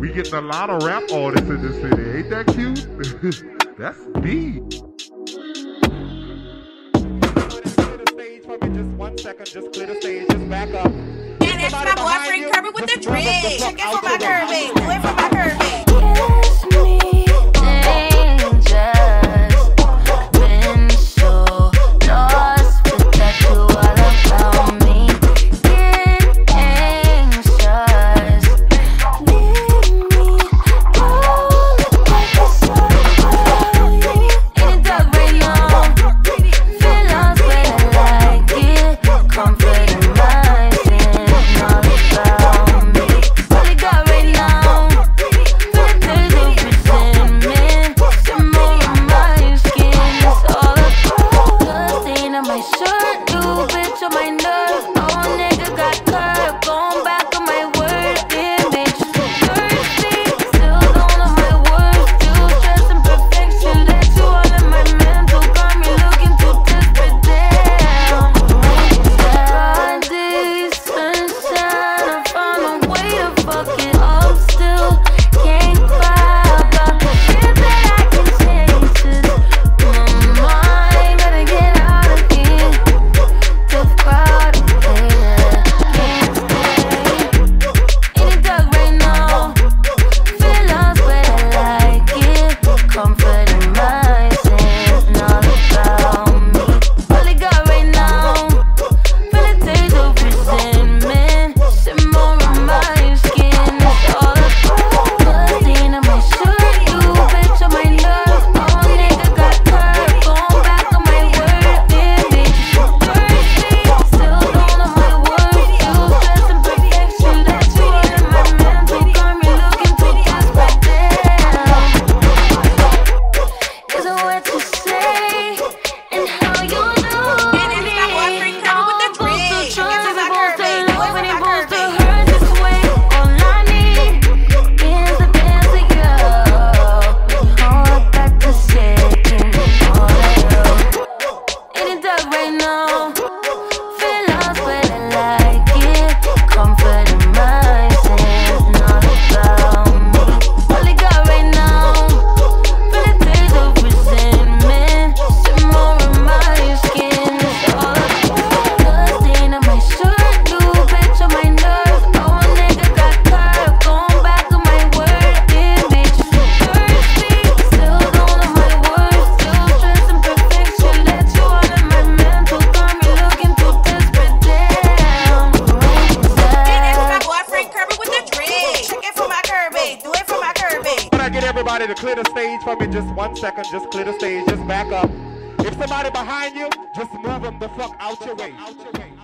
We getting a lot of rap artists in this city. Ain't that cute? That's B. Clear the stage for me just 1 second. Just clear the stage. Just back up. And that's my boyfriend Kirby with the dread. Check it for my Kirby. Do it for my Kirby. Everybody to clear the stage for me just 1 second. Just clear the stage. Just back up. If somebody behind you, just move them the fuck out your way.